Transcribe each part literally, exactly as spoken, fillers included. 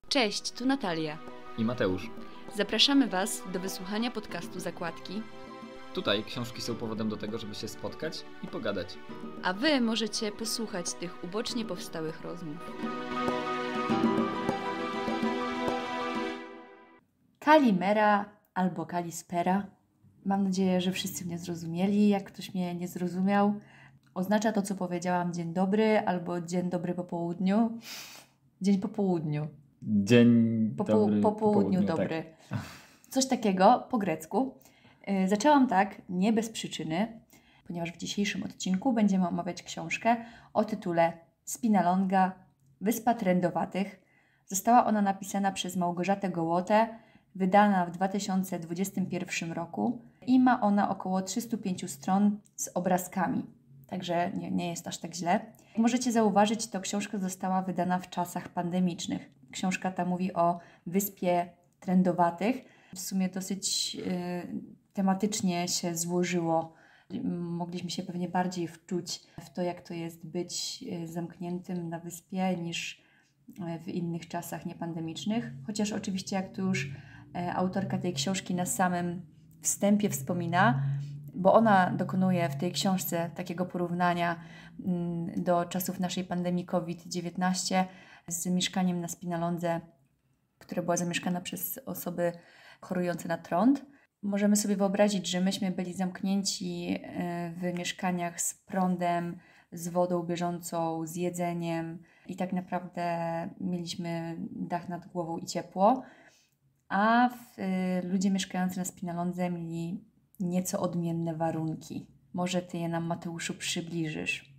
Cześć, tu Natalia i Mateusz. Zapraszamy Was do wysłuchania podcastu Zakładki. Tutaj książki są powodem do tego, żeby się spotkać i pogadać. A Wy możecie posłuchać tych ubocznie powstałych rozmów. Kalimera albo kalispera. Mam nadzieję, że wszyscy mnie zrozumieli. Jak ktoś mnie nie zrozumiał, oznacza to, co powiedziałam, dzień dobry albo dzień dobry po południu. Dzień po południu. Dzień po, dobry po południu, po dobry. Tak. Coś takiego po grecku. Yy, zaczęłam tak, nie bez przyczyny, ponieważ w dzisiejszym odcinku będziemy omawiać książkę o tytule Spinalonga, Wyspa Trędowatych. Została ona napisana przez Małgorzatę Gołotę, wydana w dwa tysiące dwudziestym pierwszym roku i ma ona około trzysta pięć stron z obrazkami. Także nie, nie jest aż tak źle. Jak możecie zauważyć, to książka została wydana w czasach pandemicznych. Książka ta mówi o Wyspie Trędowatych. W sumie dosyć y, tematycznie się złożyło. Mogliśmy się pewnie bardziej wczuć w to, jak to jest być y, zamkniętym na wyspie niż y, w innych czasach niepandemicznych. Chociaż oczywiście, jak tu już y, autorka tej książki na samym wstępie wspomina, bo ona dokonuje w tej książce takiego porównania y, do czasów naszej pandemii COVID dziewiętnaście z mieszkaniem na Spinalondze, która była zamieszkana przez osoby chorujące na trąd. Możemy sobie wyobrazić, że myśmy byli zamknięci w mieszkaniach z prądem, z wodą bieżącą, z jedzeniem i tak naprawdę mieliśmy dach nad głową i ciepło, a w, ludzie mieszkający na Spinalondze mieli nieco odmienne warunki. Może Ty je nam, Mateuszu, przybliżysz?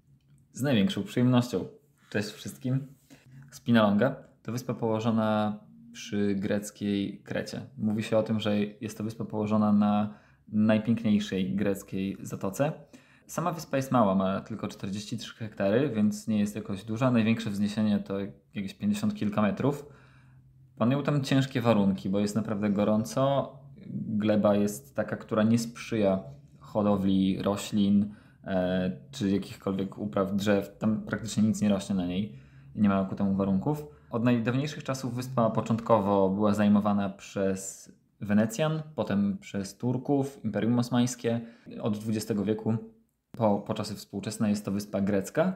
Z największą przyjemnością. Cześć wszystkim. Spinalonga to wyspa położona przy greckiej Krecie. Mówi się o tym, że jest to wyspa położona na najpiękniejszej greckiej zatoce. Sama wyspa jest mała, ma tylko czterdzieści trzy hektary, więc nie jest jakoś duża. Największe wzniesienie to jakieś pięćdziesiąt kilka metrów. Panują tam ciężkie warunki, bo jest naprawdę gorąco. Gleba jest taka, która nie sprzyja hodowli roślin e, czy jakichkolwiek upraw drzew. Tam praktycznie nic nie rośnie na niej. Nie ma ku temu warunków. Od najdawniejszych czasów wyspa początkowo była zajmowana przez Wenecjan, potem przez Turków, Imperium Osmańskie. Od dwudziestego wieku po, po czasy współczesne jest to wyspa grecka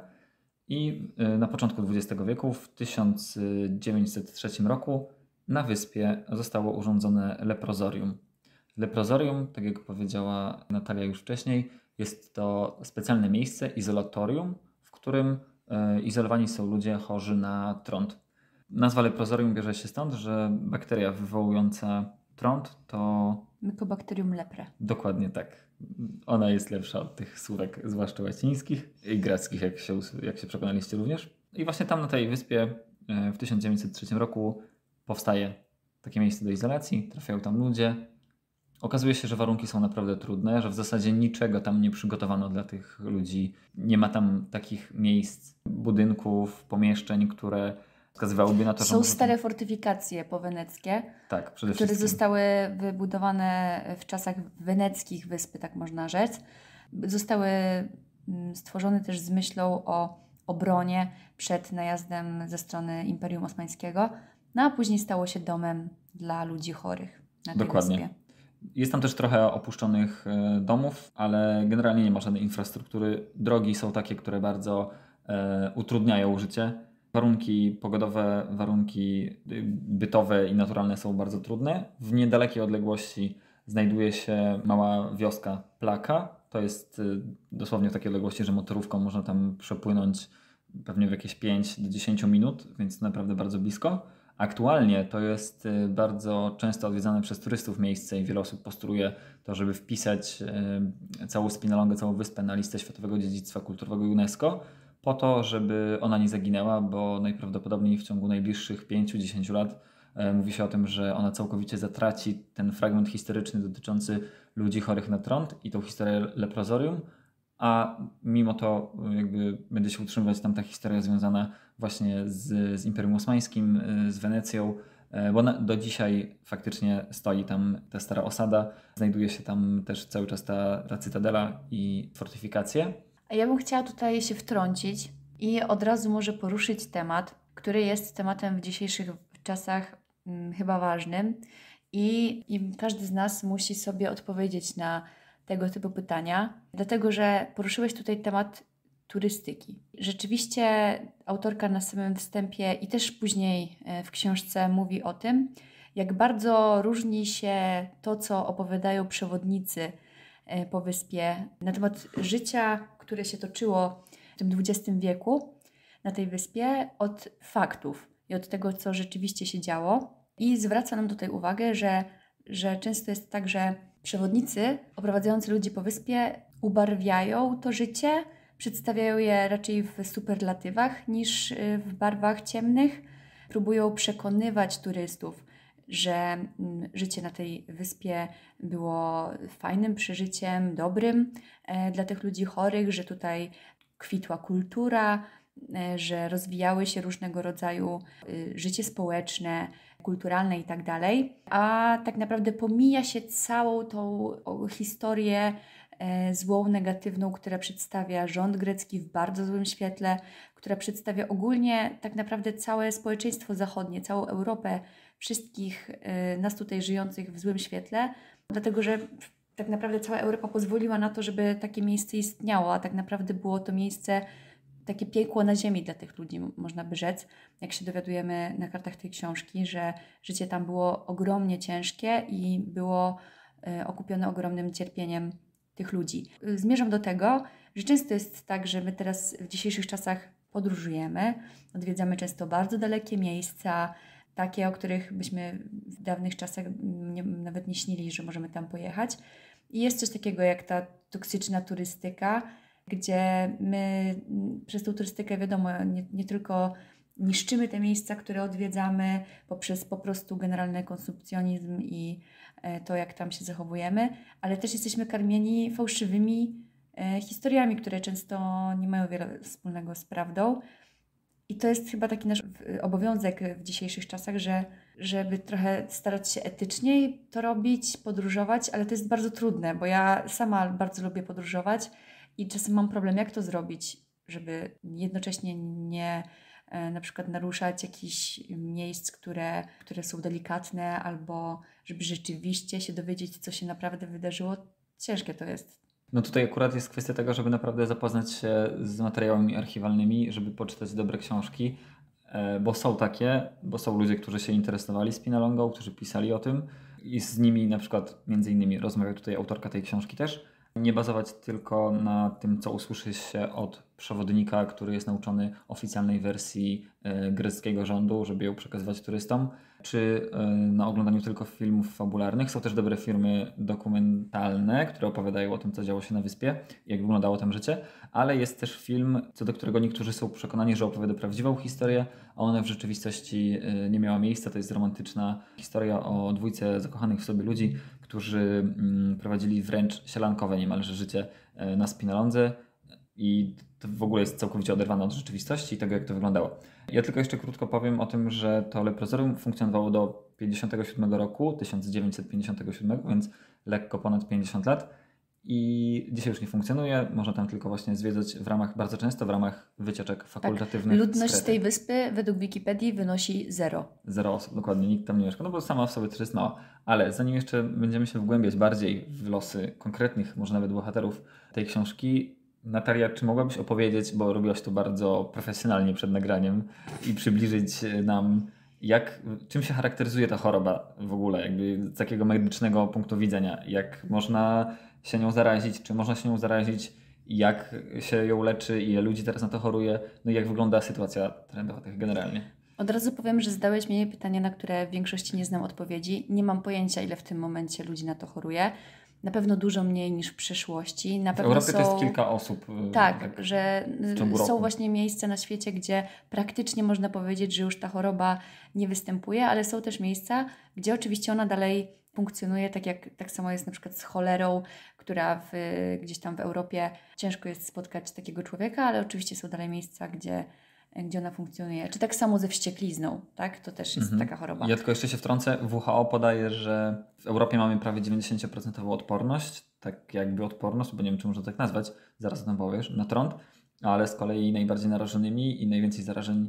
i na początku dwudziestego wieku, w tysiąc dziewięćset trzecim roku, na wyspie zostało urządzone leprozorium. Leprozorium, tak jak powiedziała Natalia już wcześniej, jest to specjalne miejsce, izolatorium, w którym izolowani są ludzie chorzy na trąd. Nazwa leprozorium bierze się stąd, że bakteria wywołująca trąd to... Mycobacterium lepre. Dokładnie tak. Ona jest lepsza od tych słówek, zwłaszcza łacińskich i greckich, jak się, jak się przekonaliście również. I właśnie tam na tej wyspie w tysiąc dziewięćset trzecim roku powstaje takie miejsce do izolacji, trafiają tam ludzie. Okazuje się, że warunki są naprawdę trudne, że w zasadzie niczego tam nie przygotowano dla tych ludzi. Nie ma tam takich miejsc, budynków, pomieszczeń, które wskazywałyby na to, że... Są może stare tam... fortyfikacje poweneckie, tak, przede które wszystkim. zostały wybudowane w czasach weneckich wyspy, tak można rzec. Zostały stworzone też z myślą o obronie przed najazdem ze strony Imperium Osmańskiego, no a później stało się domem dla ludzi chorych na tej Dokładnie. wyspie. Jest tam też trochę opuszczonych domów, ale generalnie nie ma żadnej infrastruktury. Drogi są takie, które bardzo e, utrudniają życie. Warunki pogodowe, warunki bytowe i naturalne są bardzo trudne. W niedalekiej odległości znajduje się mała wioska Plaka. To jest dosłownie w takiej odległości, że motorówką można tam przepłynąć pewnie w jakieś pięć do dziesięciu minut, więc naprawdę bardzo blisko. Aktualnie to jest bardzo często odwiedzane przez turystów miejsce i wiele osób postuluje to, żeby wpisać całą Spinalongę, całą wyspę na listę Światowego Dziedzictwa Kulturowego UNESCO, po to, żeby ona nie zaginęła, bo najprawdopodobniej w ciągu najbliższych pięciu do dziesięciu lat e, mówi się o tym, że ona całkowicie zatraci ten fragment historyczny dotyczący ludzi chorych na trąd i tą historię leprozorium, a mimo to jakby będzie się utrzymywać tam ta historia związana właśnie z, z Imperium Osmańskim, z Wenecją, e, bo na, do dzisiaj faktycznie stoi tam ta stara osada, znajduje się tam też cały czas ta, ta cytadela i fortyfikacje. A ja bym chciała tutaj się wtrącić i od razu może poruszyć temat, który jest tematem w dzisiejszych czasach mm, chyba ważnym i, i każdy z nas musi sobie odpowiedzieć na tego typu pytania, dlatego że poruszyłeś tutaj temat turystyki. Rzeczywiście autorka na samym wstępie i też później w książce mówi o tym, jak bardzo różni się to, co opowiadają przewodnicy po wyspie na temat życia, które się toczyło w tym dwudziestym wieku na tej wyspie, od faktów i od tego, co rzeczywiście się działo. I zwraca nam tutaj uwagę, że, że często jest tak, że przewodnicy oprowadzający ludzi po wyspie ubarwiają to życie, przedstawiają je raczej w superlatywach niż w barwach ciemnych. Próbują przekonywać turystów, że życie na tej wyspie było fajnym przeżyciem, dobrym e, dla tych ludzi chorych, że tutaj kwitła kultura, e, że rozwijały się różnego rodzaju e, życie społeczne, kulturalne i tak dalej. A tak naprawdę pomija się całą tą o, historię e, złą, negatywną, która przedstawia rząd grecki w bardzo złym świetle, która przedstawia ogólnie tak naprawdę całe społeczeństwo zachodnie, całą Europę, wszystkich y, nas tutaj żyjących w złym świetle, dlatego że tak naprawdę cała Europa pozwoliła na to, żeby takie miejsce istniało, a tak naprawdę było to miejsce, takie piekło na ziemi dla tych ludzi, można by rzec, jak się dowiadujemy na kartach tej książki, że życie tam było ogromnie ciężkie i było y, okupione ogromnym cierpieniem tych ludzi. Zmierzam do tego, że często jest tak, że my teraz w dzisiejszych czasach podróżujemy, odwiedzamy często bardzo dalekie miejsca, takie, o których byśmy w dawnych czasach nie, nawet nie śnili, że możemy tam pojechać. I jest coś takiego jak ta toksyczna turystyka, gdzie my przez tą turystykę, wiadomo, nie, nie tylko niszczymy te miejsca, które odwiedzamy poprzez po prostu generalny konsumpcjonizm i to, jak tam się zachowujemy, ale też jesteśmy karmieni fałszywymi e, historiami, które często nie mają wiele wspólnego z prawdą. I to jest chyba taki nasz obowiązek w dzisiejszych czasach, że żeby trochę starać się etyczniej to robić, podróżować, ale to jest bardzo trudne, bo ja sama bardzo lubię podróżować i czasem mam problem, jak to zrobić, żeby jednocześnie nie e, na przykład naruszać jakichś miejsc, które, które są delikatne, albo żeby rzeczywiście się dowiedzieć, co się naprawdę wydarzyło. Ciężkie to jest. No tutaj akurat jest kwestia tego, żeby naprawdę zapoznać się z materiałami archiwalnymi, żeby poczytać dobre książki, bo są takie, bo są ludzie, którzy się interesowali Spinalongą, którzy pisali o tym i z nimi na przykład między innymi rozmawia tutaj autorka tej książki też. Nie bazować tylko na tym, co usłyszy się od przewodnika, który jest nauczony oficjalnej wersji greckiego rządu, żeby ją przekazywać turystom, czy na oglądaniu tylko filmów fabularnych. Są też dobre filmy dokumentalne, które opowiadają o tym, co działo się na wyspie, jak wyglądało tam życie, ale jest też film, co do którego niektórzy są przekonani, że opowiada prawdziwą historię, a ona w rzeczywistości nie miała miejsca. To jest romantyczna historia o dwójce zakochanych w sobie ludzi, którzy prowadzili wręcz sielankowe niemalże życie na Spinalondze i to w ogóle jest całkowicie oderwane od rzeczywistości i tego, jak to wyglądało. Ja tylko jeszcze krótko powiem o tym, że to Leprozorium funkcjonowało do pięćdziesiątego siódmego roku, tysiąc dziewięćset pięćdziesiątego siódmego, więc lekko ponad pięćdziesiąt lat i dzisiaj już nie funkcjonuje. Można tam tylko właśnie zwiedzać w ramach, bardzo często w ramach wycieczek fakultatywnych. Tak. Ludność tej wyspy według Wikipedii wynosi zero. Zero osób, dokładnie, nikt tam nie mieszka, no bo sama w sobie też jest mała. Ale zanim jeszcze będziemy się wgłębiać bardziej w losy konkretnych, może nawet bohaterów tej książki, Natalia, czy mogłabyś opowiedzieć, bo robiłaś to bardzo profesjonalnie przed nagraniem i przybliżyć nam, jak, czym się charakteryzuje ta choroba w ogóle, jakby z takiego medycznego punktu widzenia, jak można się nią zarazić, czy można się nią zarazić, jak się ją leczy, ile ludzi teraz na to choruje, no i jak wygląda sytuacja trendowa tak generalnie. Od razu powiem, że zadałeś mi pytania, na które w większości nie znam odpowiedzi. Nie mam pojęcia, ile w tym momencie ludzi na to choruje. Na pewno dużo mniej niż w przeszłości. Na w pewno Europie są... to jest kilka osób. Tak, tak że są roku. właśnie miejsca na świecie, gdzie praktycznie można powiedzieć, że już ta choroba nie występuje, ale są też miejsca, gdzie oczywiście ona dalej funkcjonuje, tak jak tak samo jest na przykład z cholerą, która w, gdzieś tam w Europie ciężko jest spotkać takiego człowieka, ale oczywiście są dalej miejsca, gdzie gdzie ona funkcjonuje. Czy tak samo ze wścieklizną, tak? To też jest mhm. taka choroba. Ja tylko jeszcze się wtrącę. W H O podaje, że w Europie mamy prawie dziewięćdziesiąt procent odporność, tak jakby odporność, bo nie wiem, czy można tak nazwać, zaraz o tym powiesz, na trąd, Ale z kolei najbardziej narażonymi i najwięcej zarażeń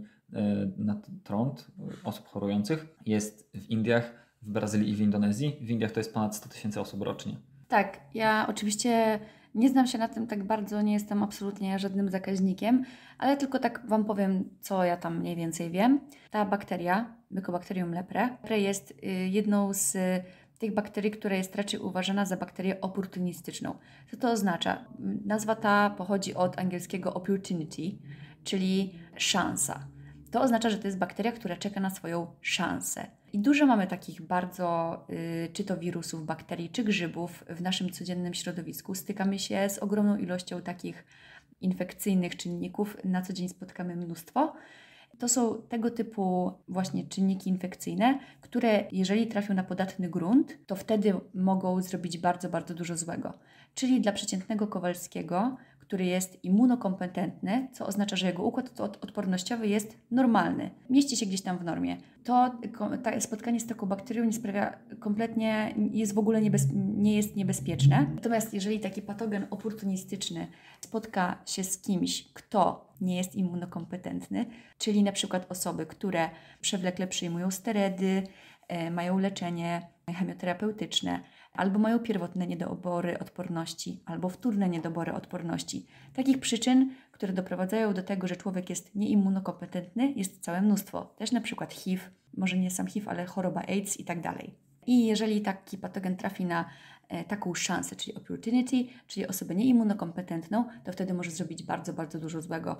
na trąd osób chorujących jest w Indiach, w Brazylii i w Indonezji. W Indiach to jest ponad sto tysięcy osób rocznie. Tak, ja oczywiście nie znam się na tym tak bardzo, nie jestem absolutnie żadnym zakaźnikiem, ale tylko tak Wam powiem, co ja tam mniej więcej wiem. Ta bakteria, Mycobacterium leprae, jest jedną z tych bakterii, która jest raczej uważana za bakterię oportunistyczną. Co to oznacza? Nazwa ta pochodzi od angielskiego opportunity, czyli szansa. To oznacza, że to jest bakteria, która czeka na swoją szansę. I dużo mamy takich bardzo, y, czy to wirusów, bakterii, czy grzybów w naszym codziennym środowisku. Stykamy się z ogromną ilością takich infekcyjnych czynników. Na co dzień spotkamy mnóstwo. To są tego typu właśnie czynniki infekcyjne, które jeżeli trafią na podatny grunt, to wtedy mogą zrobić bardzo, bardzo dużo złego. Czyli dla przeciętnego Kowalskiego, który jest immunokompetentny, co oznacza, że jego układ odpornościowy jest normalny, mieści się gdzieś tam w normie. To spotkanie z taką bakterią nie sprawia kompletnie, jest w ogóle niebez, nie jest niebezpieczne. Natomiast jeżeli taki patogen oportunistyczny spotka się z kimś, kto nie jest immunokompetentny, czyli na przykład osoby, które przewlekle przyjmują sterydy, e, mają leczenie chemioterapeutyczne, albo mają pierwotne niedobory odporności, albo wtórne niedobory odporności. Takich przyczyn, które doprowadzają do tego, że człowiek jest nieimmunokompetentny, jest całe mnóstwo. Też na przykład H I V, może nie sam H I V, ale choroba AIDS i tak dalej. I jeżeli taki patogen trafi na e, taką szansę, czyli opportunity, czyli osobę nieimmunokompetentną, to wtedy może zrobić bardzo, bardzo dużo złego.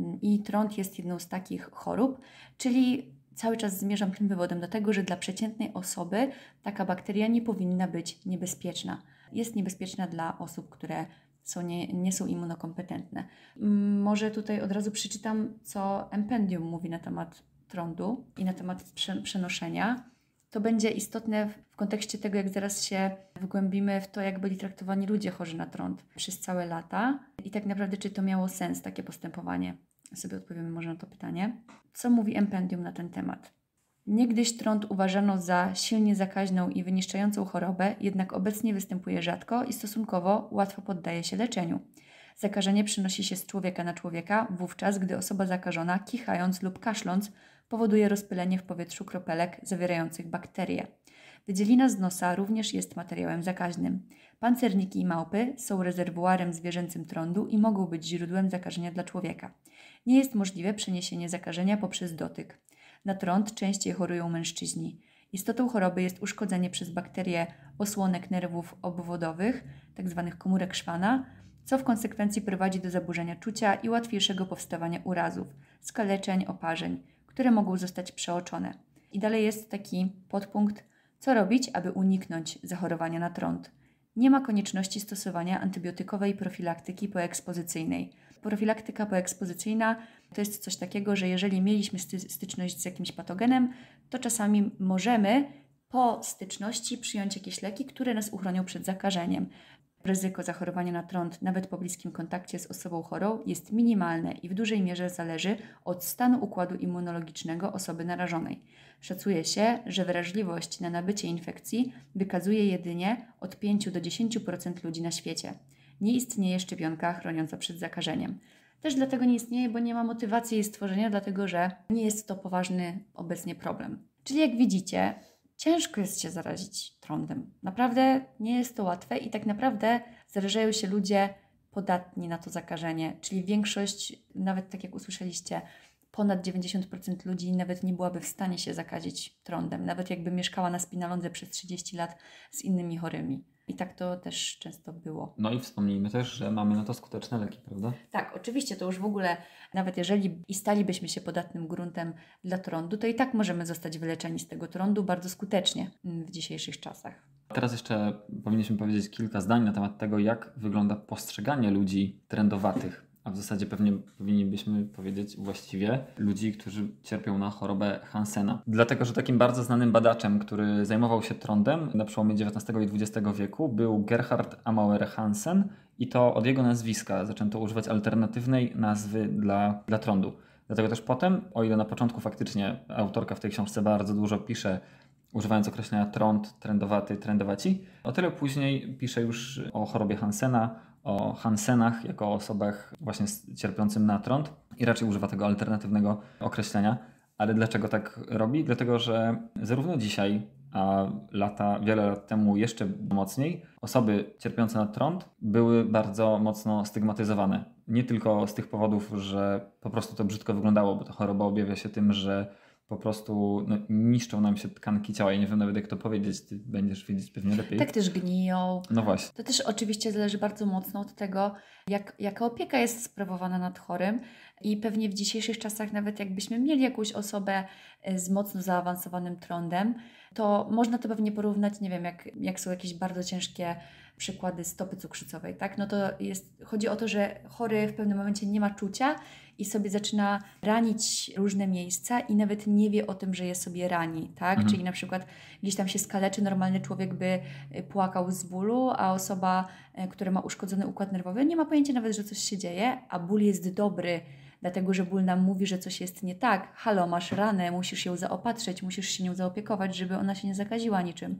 I trąd jest jedną z takich chorób, czyli cały czas zmierzam tym wywodem do tego, że dla przeciętnej osoby taka bakteria nie powinna być niebezpieczna. Jest niebezpieczna dla osób, które są nie, nie są immunokompetentne. Może tutaj od razu przeczytam, co Empendium mówi na temat trądu i na temat przenoszenia. To będzie istotne w kontekście tego, jak zaraz się wgłębimy w to, jak byli traktowani ludzie chorzy na trąd przez całe lata i tak naprawdę, czy to miało sens, takie postępowanie. Sobie odpowiemy może na to pytanie. Co mówi Empendium na ten temat? Niegdyś trąd uważano za silnie zakaźną i wyniszczającą chorobę, jednak obecnie występuje rzadko i stosunkowo łatwo poddaje się leczeniu. Zakażenie przenosi się z człowieka na człowieka wówczas, gdy osoba zakażona, kichając lub kaszląc, powoduje rozpylenie w powietrzu kropelek zawierających bakterie. Wydzielina z nosa również jest materiałem zakaźnym. Pancerniki i małpy są rezerwuarem zwierzęcym trądu i mogą być źródłem zakażenia dla człowieka. Nie jest możliwe przeniesienie zakażenia poprzez dotyk. Na trąd częściej chorują mężczyźni. Istotą choroby jest uszkodzenie przez bakterie osłonek nerwów obwodowych, tzw. komórek Schwanna, co w konsekwencji prowadzi do zaburzenia czucia i łatwiejszego powstawania urazów, skaleczeń, oparzeń, które mogą zostać przeoczone. I dalej jest taki podpunkt, co robić, aby uniknąć zachorowania na trąd. Nie ma konieczności stosowania antybiotykowej profilaktyki poekspozycyjnej. Profilaktyka poekspozycyjna to jest coś takiego, że jeżeli mieliśmy styczność z jakimś patogenem, to czasami możemy po styczności przyjąć jakieś leki, które nas uchronią przed zakażeniem. Ryzyko zachorowania na trąd nawet po bliskim kontakcie z osobą chorą jest minimalne i w dużej mierze zależy od stanu układu immunologicznego osoby narażonej. Szacuje się, że wrażliwość na nabycie infekcji wykazuje jedynie od pięć do dziesięciu procent ludzi na świecie. Nie istnieje szczepionka chroniąca przed zakażeniem. Też dlatego nie istnieje, bo nie ma motywacji jej stworzenia, dlatego że nie jest to poważny obecnie problem. Czyli jak widzicie, ciężko jest się zarazić trądem. Naprawdę nie jest to łatwe i tak naprawdę zarażają się ludzie podatni na to zakażenie. Czyli większość, nawet tak jak usłyszeliście, ponad dziewięćdziesiąt procent ludzi nawet nie byłaby w stanie się zakazić trądem. Nawet jakby mieszkała na spinalondze przez trzydzieści lat z innymi chorymi. I tak to też często było. No i wspomnijmy też, że mamy na to skuteczne leki, prawda? Tak, oczywiście to już w ogóle, nawet jeżeli i stalibyśmy się podatnym gruntem dla trądu, to i tak możemy zostać wyleczeni z tego trądu bardzo skutecznie w dzisiejszych czasach. Teraz jeszcze powinniśmy powiedzieć kilka zdań na temat tego, jak wygląda postrzeganie ludzi trędowatych. A w zasadzie pewnie powinniśmy powiedzieć właściwie ludzi, którzy cierpią na chorobę Hansena. Dlatego, że takim bardzo znanym badaczem, który zajmował się trądem na przełomie dziewiętnastego i dwudziestego wieku był Gerhard Amauer Hansen i to od jego nazwiska zaczęto używać alternatywnej nazwy dla, dla trądu. Dlatego też potem, o ile na początku faktycznie autorka w tej książce bardzo dużo pisze, używając określenia trąd, trędowaty, trędowaci, o tyle później pisze już o chorobie Hansena, o Hansenach jako o osobach właśnie cierpiącym na trąd i raczej używa tego alternatywnego określenia. Ale dlaczego tak robi? Dlatego, że zarówno dzisiaj, a lata, wiele lat temu jeszcze mocniej, osoby cierpiące na trąd były bardzo mocno stygmatyzowane. Nie tylko z tych powodów, że po prostu to brzydko wyglądało, bo ta choroba objawia się tym, że po prostu no, niszczą nam się tkanki ciała. Ja nie wiem nawet jak to powiedzieć, ty będziesz wiedzieć pewnie lepiej. Tak też gniją. No właśnie. To też oczywiście zależy bardzo mocno od tego, jak, jaka opieka jest sprawowana nad chorym i pewnie w dzisiejszych czasach nawet jakbyśmy mieli jakąś osobę z mocno zaawansowanym trądem, to można to pewnie porównać, nie wiem, jak, jak są jakieś bardzo ciężkie przykłady stopy cukrzycowej, tak? No to jest, chodzi o to, że chory w pewnym momencie nie ma czucia i sobie zaczyna ranić różne miejsca i nawet nie wie o tym, że je sobie rani, tak? Mhm. Czyli na przykład gdzieś tam się skaleczy, normalny człowiek by płakał z bólu, a osoba, która ma uszkodzony układ nerwowy, nie ma pojęcia nawet, że coś się dzieje, a ból jest dobry, dlatego że ból nam mówi, że coś jest nie tak. Halo, masz ranę, musisz ją zaopatrzyć, musisz się nią zaopiekować, żeby ona się nie zakaziła niczym.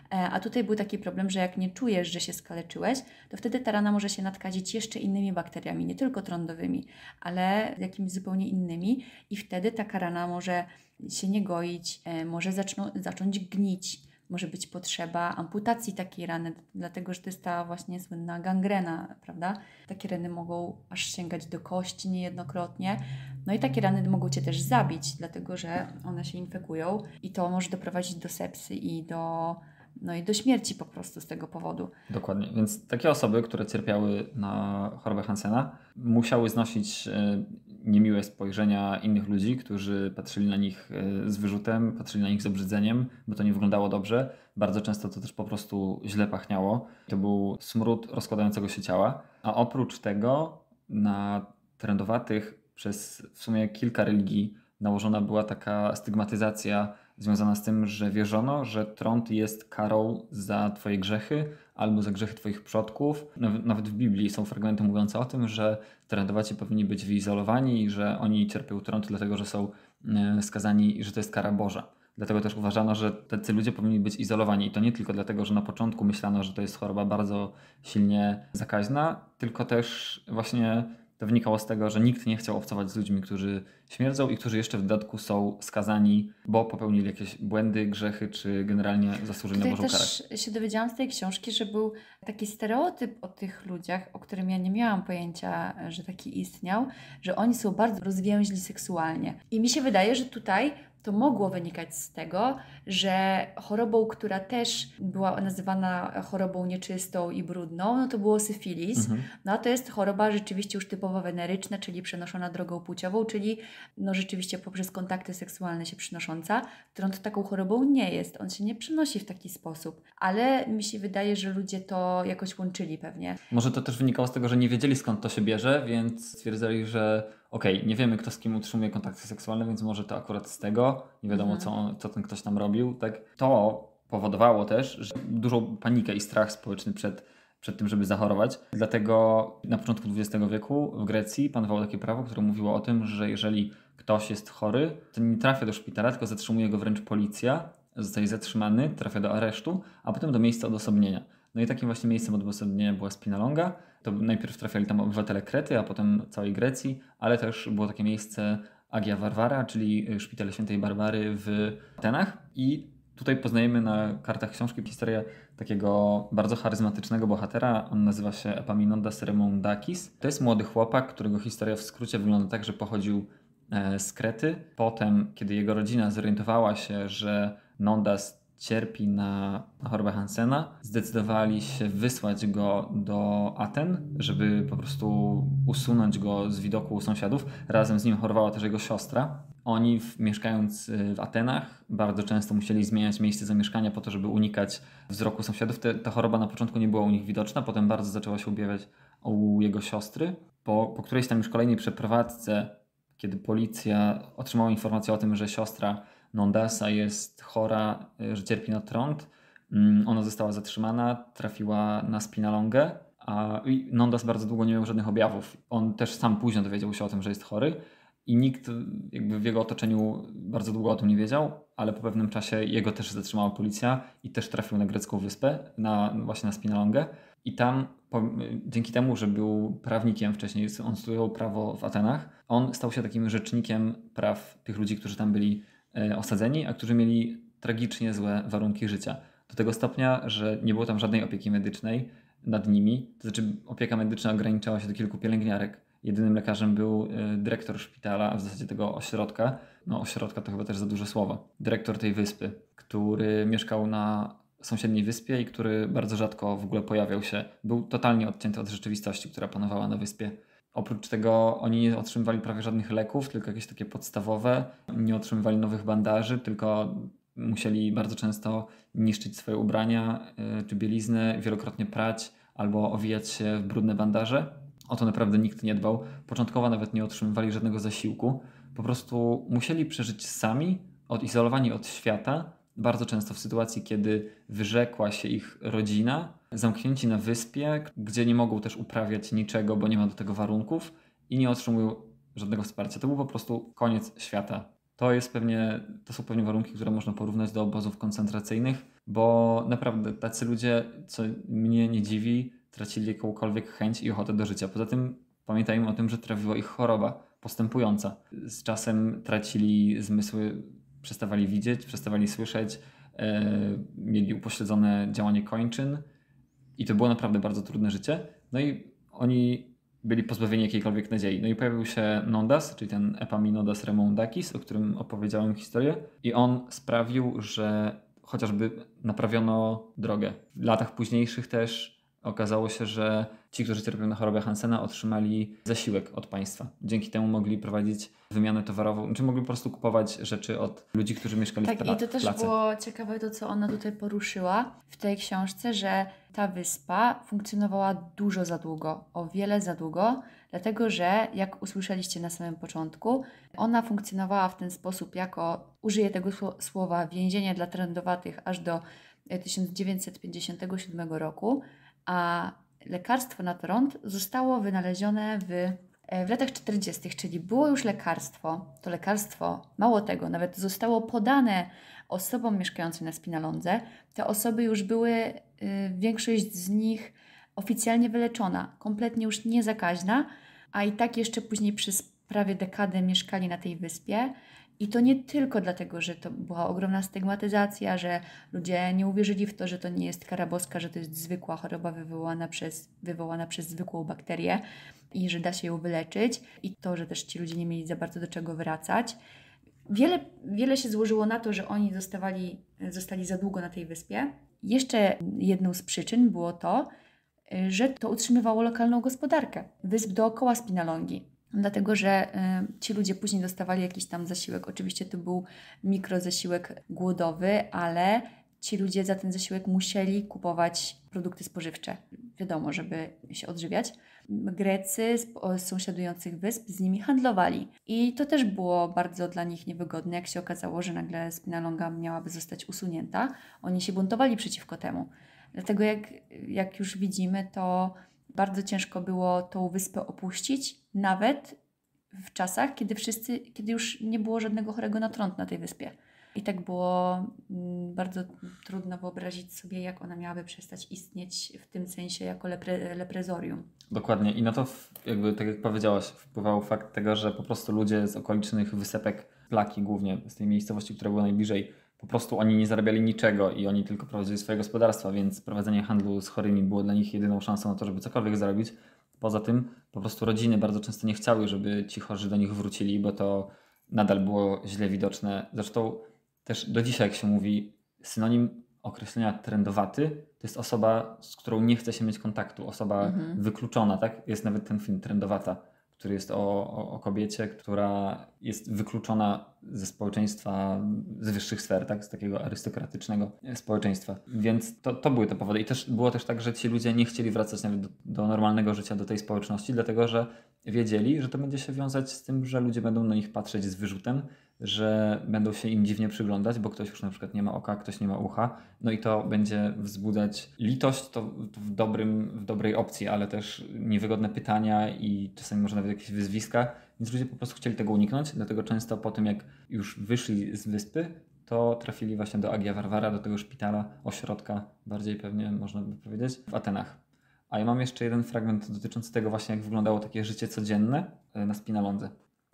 A tutaj był taki problem, że jak nie czujesz, że się skaleczyłeś, to wtedy ta rana może się nadkazić jeszcze innymi bakteriami, nie tylko trądowymi, ale jakimiś zupełnie innymi i wtedy taka rana może się nie goić, może zaczną, zacząć gnić. Może być potrzeba amputacji takiej rany, dlatego że to jest ta właśnie słynna gangrena, prawda? Takie rany mogą aż sięgać do kości niejednokrotnie. No i takie rany mogą Cię też zabić, dlatego że one się infekują i to może doprowadzić do sepsy i do, no i do śmierci po prostu z tego powodu. Dokładnie, więc takie osoby, które cierpiały na chorobę Hansena, musiały znosić niemiłe spojrzenia innych ludzi, którzy patrzyli na nich z wyrzutem, patrzyli na nich z obrzydzeniem, bo to nie wyglądało dobrze. Bardzo często to też po prostu źle pachniało. To był smród rozkładającego się ciała. A oprócz tego na trędowatych przez w sumie kilka religii nałożona była taka stygmatyzacja związana z tym, że wierzono, że trąd jest karą za Twoje grzechy albo za grzechy Twoich przodków. Nawet w Biblii są fragmenty mówiące o tym, że trędowaci powinni być wyizolowani i że oni cierpią trąd dlatego, że są skazani i że to jest kara Boża. Dlatego też uważano, że tacy ludzie powinni być izolowani. I to nie tylko dlatego, że na początku myślano, że to jest choroba bardzo silnie zakaźna, tylko też właśnie to wynikało z tego, że nikt nie chciał obcować z ludźmi, którzy śmierdzą i którzy jeszcze w dodatku są skazani, bo popełnili jakieś błędy, grzechy, czy generalnie zasłużyli na Bożą karę. Też się dowiedziałam z tej książki, że był taki stereotyp o tych ludziach, o którym ja nie miałam pojęcia, że taki istniał, że oni są bardzo rozwięźli seksualnie. I mi się wydaje, że tutaj to mogło wynikać z tego, że chorobą, która też była nazywana chorobą nieczystą i brudną, no to było syfilis. Mhm. No a to jest choroba rzeczywiście już typowo weneryczna, czyli przenoszona drogą płciową, czyli no rzeczywiście poprzez kontakty seksualne się przynosząca. Trąd taką chorobą nie jest. On się nie przenosi w taki sposób. Ale mi się wydaje, że ludzie to jakoś łączyli pewnie. Może to też wynikało z tego, że nie wiedzieli skąd to się bierze, więc stwierdzali, że okej, okay, nie wiemy kto z kim utrzymuje kontakty seksualne, więc może to akurat z tego, nie wiadomo mhm. co, co ten ktoś tam robił. Tak? To powodowało też że dużą panikę i strach społeczny przed, przed tym, żeby zachorować. Dlatego na początku dwudziestego wieku w Grecji panowało takie prawo, które mówiło o tym, że jeżeli ktoś jest chory, to nie trafia do szpitala, tylko zatrzymuje go wręcz policja, zostaje zatrzymany, trafia do aresztu, a potem do miejsca odosobnienia. No i takim właśnie miejscem odosobnienia była Spinalonga. To najpierw trafiali tam obywatele Krety, a potem całej Grecji, ale też było takie miejsce Agia Varvara, czyli szpital świętej Barbary w Atenach. I tutaj poznajemy na kartach książki historię takiego bardzo charyzmatycznego bohatera. On nazywa się Epaminondas Remoundakis. To jest młody chłopak, którego historia w skrócie wygląda tak, że pochodził z Krety. Potem, kiedy jego rodzina zorientowała się, że Nondas cierpi na, na chorobę Hansena, zdecydowali się wysłać go do Aten, żeby po prostu usunąć go z widoku sąsiadów. Razem z nim chorowała też jego siostra. Oni w, mieszkając w Atenach bardzo często musieli zmieniać miejsce zamieszkania po to, żeby unikać wzroku sąsiadów. Te, ta choroba na początku nie była u nich widoczna, potem bardzo zaczęła się objawiać u jego siostry. Po, po którejś tam już kolejnej przeprowadzce, kiedy policja otrzymała informację o tym, że siostra Nondasa jest chora, że cierpi na trąd, ona została zatrzymana, trafiła na Spinalongę, a Nondas bardzo długo nie miał żadnych objawów. On też sam późno dowiedział się o tym, że jest chory i nikt jakby w jego otoczeniu bardzo długo o tym nie wiedział, ale po pewnym czasie jego też zatrzymała policja i też trafił na grecką wyspę, na, właśnie na Spinalongę i tam po, dzięki temu, że był prawnikiem wcześniej, on studiował prawo w Atenach, on stał się takim rzecznikiem praw tych ludzi, którzy tam byli e, osadzeni, a którzy mieli tragicznie złe warunki życia. Do tego stopnia, że nie było tam żadnej opieki medycznej nad nimi. To znaczy opieka medyczna ograniczała się do kilku pielęgniarek. Jedynym lekarzem był e, dyrektor szpitala, a w zasadzie tego ośrodka. No ośrodka to chyba też za duże słowo. Dyrektor tej wyspy, który mieszkał na sąsiedniej wyspie i który bardzo rzadko w ogóle pojawiał się. Był totalnie odcięty od rzeczywistości, która panowała na wyspie. Oprócz tego oni nie otrzymywali prawie żadnych leków, tylko jakieś takie podstawowe. Nie otrzymywali nowych bandaży, tylko musieli bardzo często niszczyć swoje ubrania yy, czy bieliznę, wielokrotnie prać albo owijać się w brudne bandaże. O to naprawdę nikt nie dbał. Początkowo nawet nie otrzymywali żadnego zasiłku. Po prostu musieli przeżyć sami, odizolowani od świata, bardzo często w sytuacji, kiedy wyrzekła się ich rodzina, zamknięci na wyspie, gdzie nie mogą też uprawiać niczego, bo nie ma do tego warunków i nie otrzymują żadnego wsparcia. To był po prostu koniec świata. To jest pewnie, to są pewnie warunki, które można porównać do obozów koncentracyjnych, bo naprawdę tacy ludzie, co mnie nie dziwi, tracili jakąkolwiek chęć i ochotę do życia. Poza tym pamiętajmy o tym, że trawiła ich choroba postępująca. Z czasem tracili zmysły, przestawali widzieć, przestawali słyszeć, e, mieli upośledzone działanie kończyn i to było naprawdę bardzo trudne życie. No i oni byli pozbawieni jakiejkolwiek nadziei. No i pojawił się Nondas, czyli ten Epaminondas Remoundakis, o którym opowiedziałem historię i on sprawił, że chociażby naprawiono drogę. W latach późniejszych też okazało się, że ci, którzy cierpią na chorobę Hansena, otrzymali zasiłek od państwa. Dzięki temu mogli prowadzić wymianę towarową, czy mogli po prostu kupować rzeczy od ludzi, którzy mieszkali tak, w place. Tak, i to też było ciekawe to, co ona tutaj poruszyła w tej książce, że ta wyspa funkcjonowała dużo za długo, o wiele za długo, dlatego że, jak usłyszeliście na samym początku, ona funkcjonowała w ten sposób jako, użyję tego słowa, więzienie dla trędowatych aż do tysiąc dziewięćset pięćdziesiątego siódmego roku, a lekarstwo na trąd zostało wynalezione w, w latach czterdziestych, czyli było już lekarstwo. To lekarstwo, mało tego, nawet zostało podane osobom mieszkającym na Spinalondze. Te osoby już były, y, większość z nich oficjalnie wyleczona, kompletnie już niezakaźna, a i tak jeszcze później przez prawie dekadę mieszkali na tej wyspie. I to nie tylko dlatego, że to była ogromna stygmatyzacja, że ludzie nie uwierzyli w to, że to nie jest kara boska, że to jest zwykła choroba wywołana przez, wywołana przez zwykłą bakterię i że da się ją wyleczyć. I to, że też ci ludzie nie mieli za bardzo do czego wracać. Wiele, wiele się złożyło na to, że oni zostawali, zostali za długo na tej wyspie. Jeszcze jedną z przyczyn było to, że to utrzymywało lokalną gospodarkę wysp dookoła Spinalongi. Dlatego, że y, ci ludzie później dostawali jakiś tam zasiłek. Oczywiście to był mikrozasiłek głodowy, ale ci ludzie za ten zasiłek musieli kupować produkty spożywcze. Wiadomo, żeby się odżywiać. Grecy z, z sąsiadujących wysp z nimi handlowali. I to też było bardzo dla nich niewygodne, jak się okazało, że nagle Spinalonga miałaby zostać usunięta. Oni się buntowali przeciwko temu. Dlatego jak, jak już widzimy, to bardzo ciężko było tą wyspę opuścić, nawet w czasach, kiedy wszyscy, kiedy już nie było żadnego chorego na trąd na tej wyspie. I tak było mm, bardzo trudno wyobrazić sobie, jak ona miałaby przestać istnieć w tym sensie jako lepre, leprezorium. Dokładnie. I na to, jakby tak jak powiedziałaś, wpływał fakt tego, że po prostu ludzie z okolicznych wysepek, Plaki głównie, z tej miejscowości, która była najbliżej, po prostu oni nie zarabiali niczego i oni tylko prowadzili swoje gospodarstwa, więc prowadzenie handlu z chorymi było dla nich jedyną szansą na to, żeby cokolwiek zarobić. Poza tym po prostu rodziny bardzo często nie chciały, żeby ci chorzy do nich wrócili, bo to nadal było źle widoczne. Zresztą też do dzisiaj, jak się mówi, synonim określenia trędowaty to jest osoba, z którą nie chce się mieć kontaktu, osoba mhm. wykluczona, tak? Jest nawet ten film Trędowata, który jest o, o, o kobiecie, która jest wykluczona ze społeczeństwa, z wyższych sfer, tak? Z takiego arystokratycznego społeczeństwa. Więc to, to były te powody. I też było też tak, że ci ludzie nie chcieli wracać nawet do, do normalnego życia, do tej społeczności, dlatego że wiedzieli, że to będzie się wiązać z tym, że ludzie będą na nich patrzeć z wyrzutem, że będą się im dziwnie przyglądać, bo ktoś już na przykład nie ma oka, ktoś nie ma ucha, no i to będzie wzbudzać litość to w, dobrym, w dobrej opcji, ale też niewygodne pytania i czasami może nawet jakieś wyzwiska, więc ludzie po prostu chcieli tego uniknąć, dlatego często po tym jak już wyszli z wyspy, to trafili właśnie do Agia Varvara, do tego szpitala, ośrodka, bardziej pewnie można by powiedzieć, w Atenach. A ja mam jeszcze jeden fragment dotyczący tego właśnie, jak wyglądało takie życie codzienne na Spinalondze.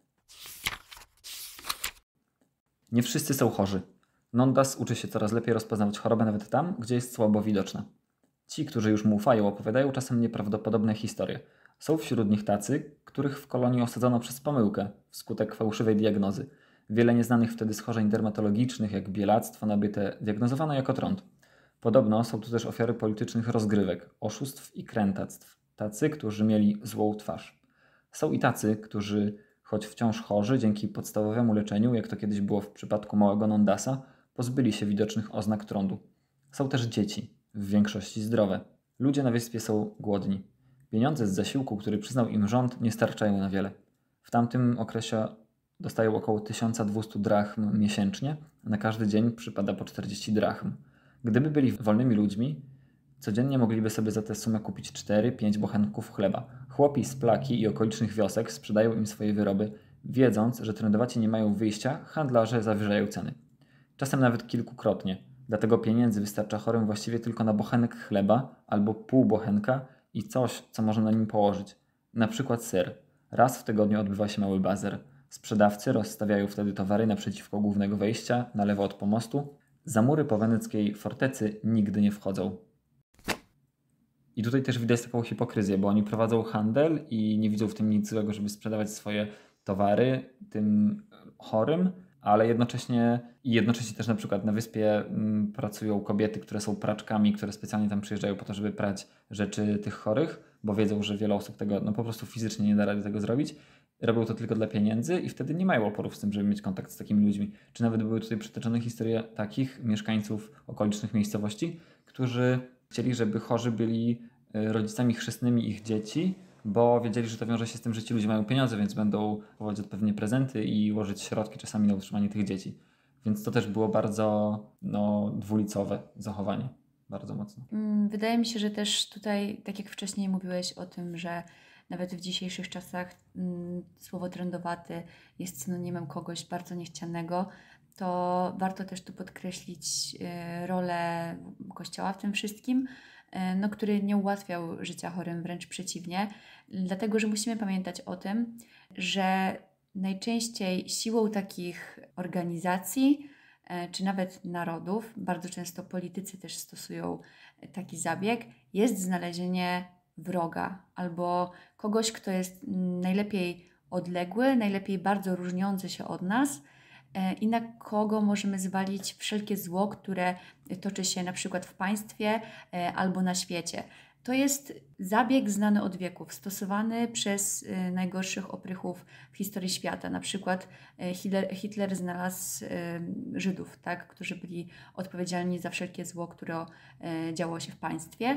Nie wszyscy są chorzy. Nondas uczy się coraz lepiej rozpoznawać chorobę nawet tam, gdzie jest słabo widoczna. Ci, którzy już mu ufają, opowiadają czasem nieprawdopodobne historie. Są wśród nich tacy, których w kolonii osadzono przez pomyłkę, wskutek fałszywej diagnozy. Wiele nieznanych wtedy schorzeń dermatologicznych, jak bielactwo nabyte, diagnozowano jako trąd. Podobno są tu też ofiary politycznych rozgrywek, oszustw i krętactw. Tacy, którzy mieli złą twarz. Są i tacy, którzy, choć wciąż chorzy, dzięki podstawowemu leczeniu, jak to kiedyś było w przypadku małego Nondasa, pozbyli się widocznych oznak trądu. Są też dzieci, w większości zdrowe. Ludzie na wyspie są głodni. Pieniądze z zasiłku, który przyznał im rząd, nie starczają na wiele. W tamtym okresie dostają około tysiąc dwieście drachm miesięcznie, a na każdy dzień przypada po czterdzieści drachm. Gdyby byli wolnymi ludźmi, codziennie mogliby sobie za tę sumę kupić cztery pięć bochenków chleba. Chłopi z Plaki i okolicznych wiosek sprzedają im swoje wyroby, wiedząc, że trędowaci nie mają wyjścia, handlarze zawyżają ceny. Czasem nawet kilkukrotnie. Dlatego pieniędzy wystarcza chorym właściwie tylko na bochenek chleba albo pół bochenka i coś, co można na nim położyć. Na przykład ser. Raz w tygodniu odbywa się mały bazer. Sprzedawcy rozstawiają wtedy towary naprzeciwko głównego wejścia, na lewo od pomostu. Za mury po weneckiej fortecy nigdy nie wchodzą. I tutaj też widać taką hipokryzję, bo oni prowadzą handel i nie widzą w tym nic złego, żeby sprzedawać swoje towary tym chorym, ale jednocześnie i jednocześnie też na przykład na wyspie m, pracują kobiety, które są praczkami, które specjalnie tam przyjeżdżają po to, żeby prać rzeczy tych chorych, bo wiedzą, że wiele osób tego no po prostu fizycznie nie da rady tego zrobić. Robią to tylko dla pieniędzy i wtedy nie mają oporów z tym, żeby mieć kontakt z takimi ludźmi. Czy nawet były tutaj przytoczone historie takich mieszkańców okolicznych miejscowości, którzy chcieli, żeby chorzy byli rodzicami chrzestnymi ich dzieci, bo wiedzieli, że to wiąże się z tym, że ci ludzie mają pieniądze, więc będą kupować odpowiednie prezenty i łożyć środki czasami na utrzymanie tych dzieci. Więc to też było bardzo no, dwulicowe zachowanie. Bardzo mocno. Wydaje mi się, że też tutaj, tak jak wcześniej mówiłeś o tym, że nawet w dzisiejszych czasach mm, słowo trędowaty jest synonimem kogoś bardzo niechcianego, to warto też tu podkreślić y, rolę Kościoła w tym wszystkim, y, no, który nie ułatwiał życia chorym, wręcz przeciwnie, dlatego że musimy pamiętać o tym, że najczęściej siłą takich organizacji y, czy nawet narodów, bardzo często politycy też stosują taki zabieg, jest znalezienie wroga albo kogoś, kto jest najlepiej odległy, najlepiej bardzo różniący się od nas i na kogo możemy zwalić wszelkie zło, które toczy się na przykład w państwie albo na świecie. To jest zabieg znany od wieków, stosowany przez najgorszych oprychów w historii świata. Na przykład Hitler, Hitler znalazł Żydów, tak, którzy byli odpowiedzialni za wszelkie zło, które działo się w państwie.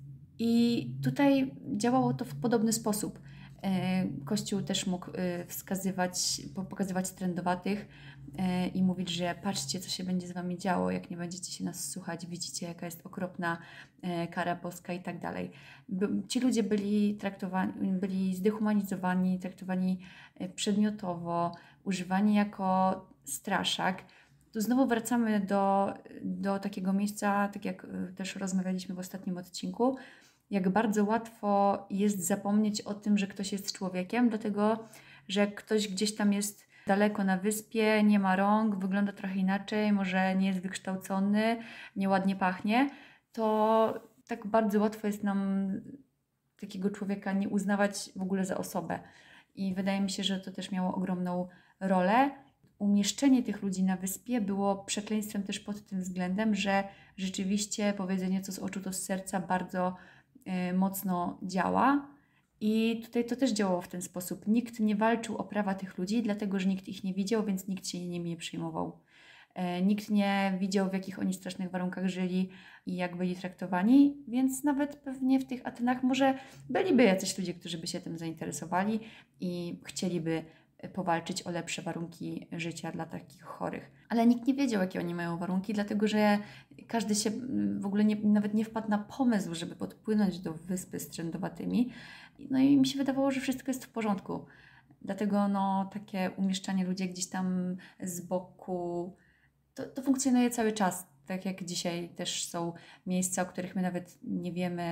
I tutaj działało to w podobny sposób. Kościół też mógł wskazywać, pokazywać trędowatych i mówić, że patrzcie, co się będzie z wami działo, jak nie będziecie się nas słuchać, widzicie, jaka jest okropna kara boska i tak dalej. Ci ludzie byli traktowani, byli zdehumanizowani, traktowani przedmiotowo, używani jako straszak. Tu znowu wracamy do, do takiego miejsca, tak jak też rozmawialiśmy w ostatnim odcinku, jak bardzo łatwo jest zapomnieć o tym, że ktoś jest człowiekiem, dlatego że ktoś gdzieś tam jest daleko na wyspie, nie ma rąk, wygląda trochę inaczej, może nie jest wykształcony, nieładnie pachnie, to tak bardzo łatwo jest nam takiego człowieka nie uznawać w ogóle za osobę. I wydaje mi się, że to też miało ogromną rolę. Umieszczenie tych ludzi na wyspie było przekleństwem też pod tym względem, że rzeczywiście powiedzenie co z oczu, to z serca bardzo y, mocno działa. I tutaj to też działało w ten sposób. Nikt nie walczył o prawa tych ludzi, dlatego że nikt ich nie widział, więc nikt się nimi nie przejmował. Y, nikt nie widział, w jakich oni strasznych warunkach żyli i jak byli traktowani, więc nawet pewnie w tych Atenach może byliby jacyś ludzie, którzy by się tym zainteresowali i chcieliby powalczyć o lepsze warunki życia dla takich chorych. Ale nikt nie wiedział, jakie oni mają warunki, dlatego że każdy się w ogóle nie, nawet nie wpadł na pomysł, żeby podpłynąć do wyspy z trędowatymi. No i mi się wydawało, że wszystko jest w porządku. Dlatego no, takie umieszczanie ludzi gdzieś tam z boku, to, to funkcjonuje cały czas. Tak jak dzisiaj też są miejsca, o których my nawet nie wiemy,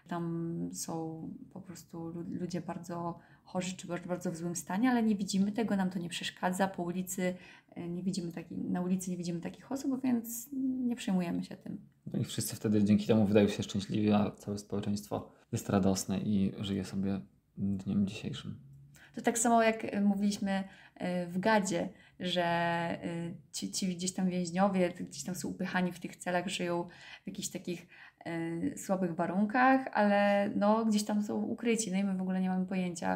Tam są po prostu ludzie bardzo chorzy czy bardzo w złym stanie, ale nie widzimy tego, nam to nie przeszkadza. Po ulicy nie widzimy taki, na ulicy nie widzimy takich osób, więc nie przejmujemy się tym. No i wszyscy wtedy dzięki temu wydają się szczęśliwi, a całe społeczeństwo jest radosne i żyje sobie dniem dzisiejszym. To tak samo jak mówiliśmy w Gadzie, że ci, ci gdzieś tam więźniowie, gdzieś tam są upychani w tych celach, żyją w jakichś takich y, słabych warunkach, ale no, gdzieś tam są ukryci, no i my w ogóle nie mamy pojęcia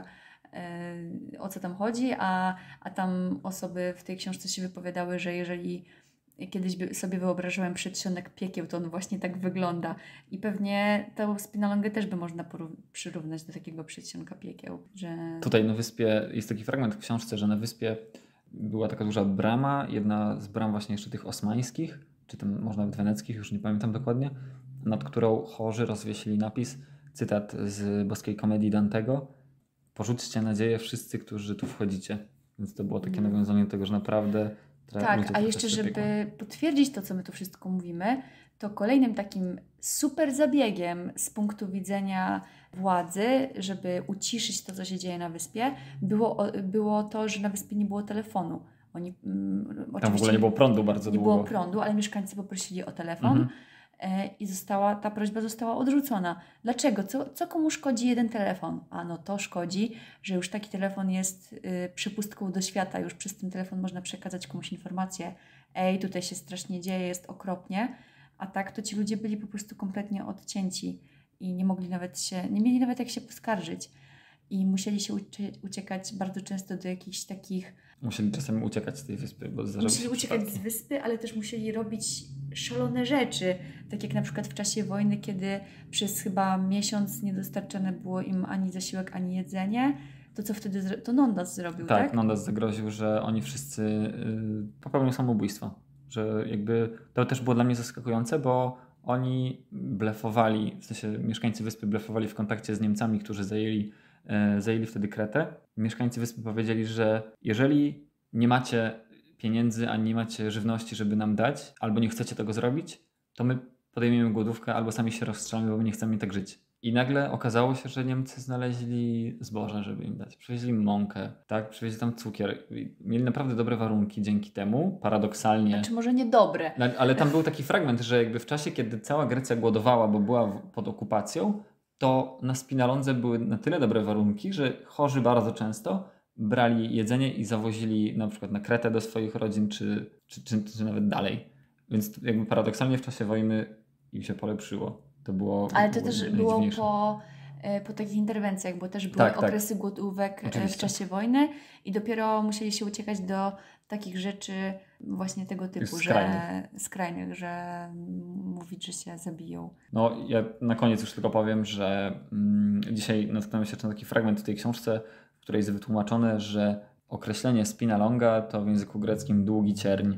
y, o co tam chodzi, a, a tam osoby w tej książce się wypowiadały, że jeżeli kiedyś by sobie wyobrażałem przedsionek piekieł, to on właśnie tak wygląda. I pewnie tę spinalongę też by można porów- przyrównać do takiego przedsionka piekieł. Że... Tutaj na wyspie, jest taki fragment w książce, że na wyspie była taka duża brama, jedna z bram właśnie jeszcze tych osmańskich, czy tam może nawet weneckich, już nie pamiętam dokładnie, nad którą chorzy rozwiesili napis, cytat z boskiej komedii Dantego: porzućcie nadzieję wszyscy, którzy tu wchodzicie. Więc to było takie nawiązanie do tego, że naprawdę... Tak, a jeszcze żeby potwierdzić to, co my tu wszystko mówimy, to kolejnym takim super zabiegiem z punktu widzenia władzy, żeby uciszyć to, co się dzieje na wyspie, było, było to, że na wyspie nie było telefonu. Oni, um, Tam w ogóle nie było prądu bardzo nie długo. Nie było prądu, ale mieszkańcy poprosili o telefon. Mhm. I została, ta prośba została odrzucona. Dlaczego? Co, co komu szkodzi jeden telefon? A no to szkodzi, że już taki telefon jest y, przypustką do świata. Już przez ten telefon można przekazać komuś informację. Ej, tutaj się strasznie dzieje, jest okropnie. A tak to ci ludzie byli po prostu kompletnie odcięci i nie mogli nawet się, nie mieli nawet jak się poskarżyć. I musieli się ucie- uciekać bardzo często do jakichś takich... Musieli czasem uciekać z tej wyspy, bo zdarzały Musieli się uciekać przypadki. z wyspy, ale też musieli robić szalone rzeczy. Tak jak na przykład w czasie wojny, kiedy przez chyba miesiąc nie dostarczane było im ani zasiłek, ani jedzenie. To co wtedy zro- to Nondas zrobił, tak? Tak, Nondas zagroził, że oni wszyscy yy, popełnią samobójstwo. Że jakby to też było dla mnie zaskakujące, bo oni blefowali, w sensie mieszkańcy wyspy blefowali w kontakcie z Niemcami, którzy zajęli, yy, zajęli wtedy Kretę. Mieszkańcy wyspy powiedzieli, że jeżeli nie macie pieniędzy, ani nie macie żywności, żeby nam dać, albo nie chcecie tego zrobić, to my podejmiemy głodówkę, albo sami się rozstrzelamy, bo my nie chcemy tak żyć. I nagle okazało się, że Niemcy znaleźli zboże, żeby im dać. Przywieźli mąkę, tak? Przywieźli tam cukier. Mieli naprawdę dobre warunki dzięki temu, paradoksalnie. Znaczy może niedobre. Ale tam był taki fragment, że jakby w czasie, kiedy cała Grecja głodowała, bo była pod okupacją, to na Spinalondze były na tyle dobre warunki, że chorzy bardzo często brali jedzenie i zawozili na przykład na Kretę do swoich rodzin, czy, czy, czy, czy nawet dalej. Więc jakby paradoksalnie w czasie wojny im się polepszyło. To było Ale to było też było najdziwniejsze. po, po takich interwencjach, bo też były Tak, tak. okresy głodówek Oczywiście. w czasie wojny i dopiero musieli się uciekać do takich rzeczy właśnie tego typu, Skrajnych. że skrajnych, że mówić, że się zabiją. No ja na koniec już tylko powiem, że mm, dzisiaj natknąłem się na taki fragment w tej książce, w której jest wytłumaczone, że określenie spina longa to w języku greckim długi cierń.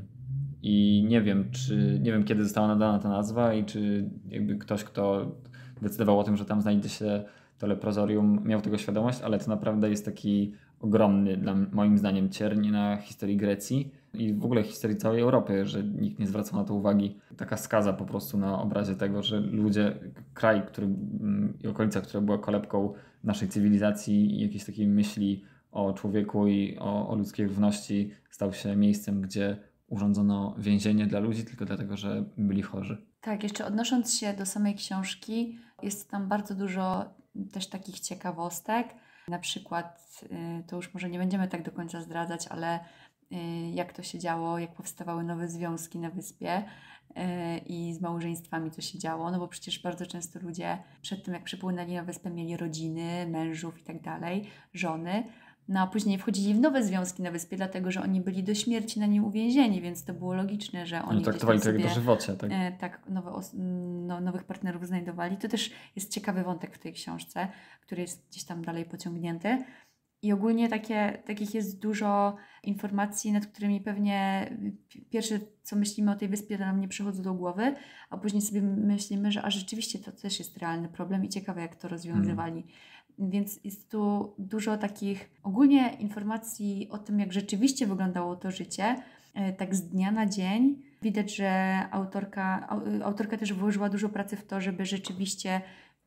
I nie wiem, czy nie wiem, kiedy została nadana ta nazwa i czy jakby ktoś, kto decydował o tym, że tam znajdzie się to leprozorium, miał tego świadomość, ale to naprawdę jest taki ogromny, dla, moim zdaniem, cierń na historii Grecji i w ogóle historii całej Europy, że nikt nie zwracał na to uwagi. Taka skaza po prostu na obrazie tego, że ludzie, kraj, który i okolica, która była kolebką naszej cywilizacji i jakiejś takiej myśli o człowieku i o, o ludzkiej równości, stał się miejscem, gdzie urządzono więzienie dla ludzi tylko dlatego, że byli chorzy. Tak, jeszcze odnosząc się do samej książki, jest tam bardzo dużo też takich ciekawostek. Na przykład, to już może nie będziemy tak do końca zdradzać, ale jak to się działo, jak powstawały nowe związki na wyspie i z małżeństwami co się działo, no bo przecież bardzo często ludzie przed tym, jak przypłynęli na wyspę, mieli rodziny, mężów i tak dalej, żony. No a później wchodzili w nowe związki na wyspie, dlatego że oni byli do śmierci na nim uwięzieni, więc to było logiczne, że oni no, traktowali to jak do żywocia, tak? E, tak, nowe os- no, nowych partnerów znajdowali. To też jest ciekawy wątek w tej książce, który jest gdzieś tam dalej pociągnięty. I ogólnie takie, takich jest dużo informacji, nad którymi pewnie pierwsze, co myślimy o tej wyspie, to nam nie przychodzą do głowy, a później sobie myślimy, że a rzeczywiście to też jest realny problem i ciekawe, jak to rozwiązywali. Hmm. Więc jest tu dużo takich ogólnie informacji o tym, jak rzeczywiście wyglądało to życie, tak z dnia na dzień. Widać, że autorka, autorka też włożyła dużo pracy w to, żeby rzeczywiście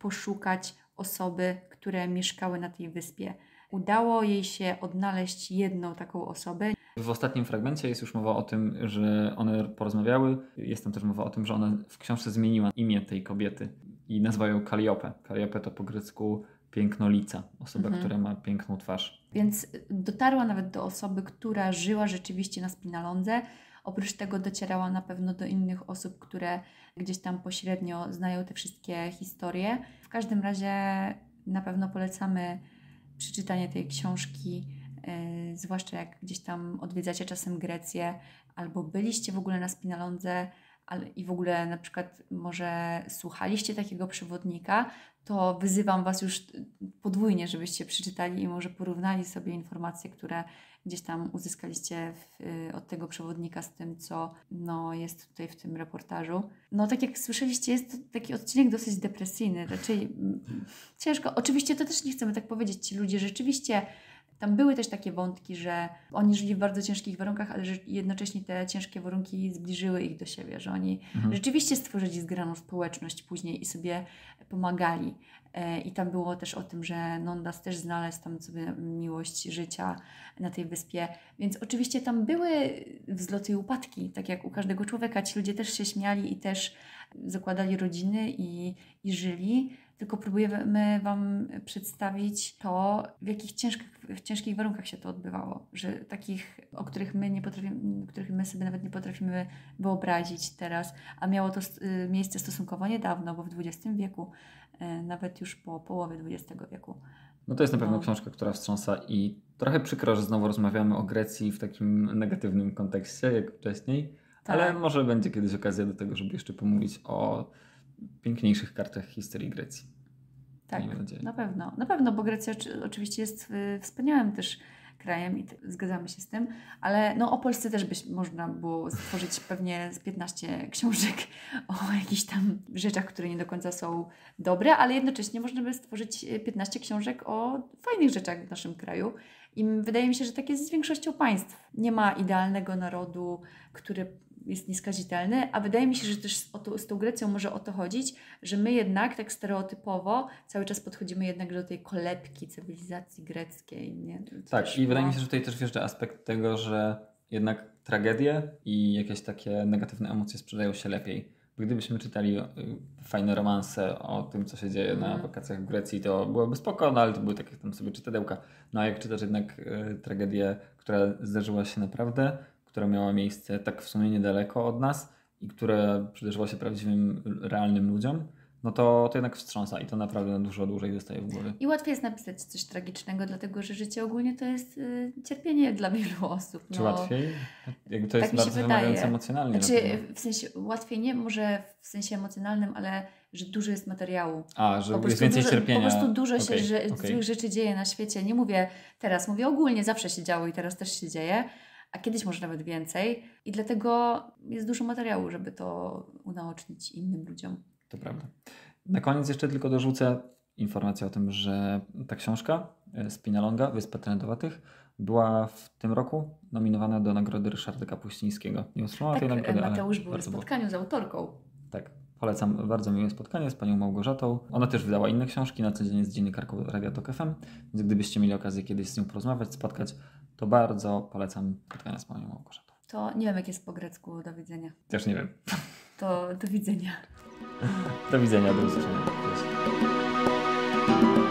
poszukać osoby, które mieszkały na tej wyspie. Udało jej się odnaleźć jedną taką osobę. W ostatnim fragmencie jest już mowa o tym, że one porozmawiały. Jest tam też mowa o tym, że ona w książce zmieniła imię tej kobiety i nazwa ją Kalliope. Kalliope to po grecku pięknolica, osoba, Mhm. która ma piękną twarz. Więc dotarła nawet do osoby, która żyła rzeczywiście na Spinalondze. Oprócz tego docierała na pewno do innych osób, które gdzieś tam pośrednio znają te wszystkie historie. W każdym razie na pewno polecamy przeczytanie tej książki, yy, zwłaszcza jak gdzieś tam odwiedzacie czasem Grecję albo byliście w ogóle na Spinalondze ale i w ogóle na przykład może słuchaliście takiego przewodnika, to wyzywam Was już podwójnie, żebyście przeczytali i może porównali sobie informacje, które gdzieś tam uzyskaliście w, y, od tego przewodnika z tym, co no, jest tutaj w tym reportażu. No tak jak słyszeliście, jest to taki odcinek dosyć depresyjny, raczej mm, ciężko. Oczywiście to też nie chcemy tak powiedzieć, ci ludzie rzeczywiście, tam były też takie wątki, że oni żyli w bardzo ciężkich warunkach, ale że jednocześnie te ciężkie warunki zbliżyły ich do siebie, że oni Mhm. rzeczywiście stworzyli zgraną społeczność później i sobie pomagali. E, I tam było też o tym, że Nondas też znalazł tam sobie miłość życia na tej wyspie. Więc oczywiście tam były wzloty i upadki, tak jak u każdego człowieka. Ci ludzie też się śmiali i też zakładali rodziny i, i żyli. Tylko próbujemy Wam przedstawić to, w jakich ciężkich, w ciężkich warunkach się to odbywało. Że takich, o których my nie potrafimy, których my sobie nawet nie potrafimy wyobrazić teraz. A miało to y, miejsce stosunkowo niedawno, bo w dwudziestym wieku, y, nawet już po połowie dwudziestego wieku. No to jest na pewno No. książka, która wstrząsa i trochę przykro, że znowu rozmawiamy o Grecji w takim negatywnym kontekście, jak wcześniej. Tak. Ale może będzie kiedyś okazja do tego, żeby jeszcze pomówić o piękniejszych kartach historii Grecji. Tak, Miejmy nadzieję. na pewno. Na pewno, bo Grecja oczy- oczywiście jest y, wspaniałym też krajem i t- zgadzamy się z tym, ale no o Polsce też byś można było stworzyć pewnie z piętnaście książek o jakichś tam rzeczach, które nie do końca są dobre, ale jednocześnie można by stworzyć y, piętnaście książek o fajnych rzeczach w naszym kraju. I m- wydaje mi się, że tak jest z większością państw. Nie ma idealnego narodu, który jest nieskazitelny, a wydaje mi się, że też o to, z tą Grecją może o to chodzić, że my jednak tak stereotypowo cały czas podchodzimy jednak do tej kolebki cywilizacji greckiej. Nie? To Tak, też i wydaje było- mi się, że tutaj też wjeżdża aspekt tego, że jednak tragedie i jakieś takie negatywne emocje sprzedają się lepiej. Bo gdybyśmy czytali y, fajne romanse o tym, co się dzieje na Mhm. wakacjach w Grecji, to byłoby spoko, no ale to były takie tam sobie czytadełka. No a jak czytasz jednak y, tragedię, która zdarzyła się naprawdę, która miała miejsce tak w sumie niedaleko od nas i która przydarzyła się prawdziwym, realnym ludziom, no to, to jednak wstrząsa i to naprawdę na dużo dłużej zostaje w głowie. I łatwiej jest napisać coś tragicznego, dlatego że życie ogólnie to jest y, cierpienie dla wielu osób. Czy No, łatwiej? Jakby to jest tak mi się bardzo wydaje. wymagające emocjonalnie. na Znaczy, pewno. w sensie łatwiej nie, może w sensie emocjonalnym, ale że dużo jest materiału. A, że Po jest prostu, więcej dużo, cierpienia. po prostu dużo się Okej, że, okej. złych rzeczy dzieje na świecie. Nie mówię teraz, mówię ogólnie, zawsze się działo i teraz też się dzieje, a kiedyś może nawet więcej. I dlatego jest dużo materiału, żeby to unaocznić innym ludziom. To prawda. Na koniec jeszcze tylko dorzucę informację o tym, że ta książka e, Spinalonga, Wyspa Trędowatych, była w tym roku nominowana do nagrody Ryszarda Kapuścińskiego. Nie otrzymała tej Tak, nagrody, ale Mateusz był w bardzo było. spotkaniu z autorką. Tak. Polecam bardzo miłe spotkanie z panią Małgorzatą. Ona też wydała inne książki, na co dzień jest dziennikarką Radia Tok F M, więc gdybyście mieli okazję kiedyś z nią porozmawiać, spotkać, to bardzo polecam spotkania z panią Małgorzatą. To nie wiem, jak jest po grecku do widzenia. Też nie wiem. To do widzenia. Do widzenia, do usłyszenia. Cześć.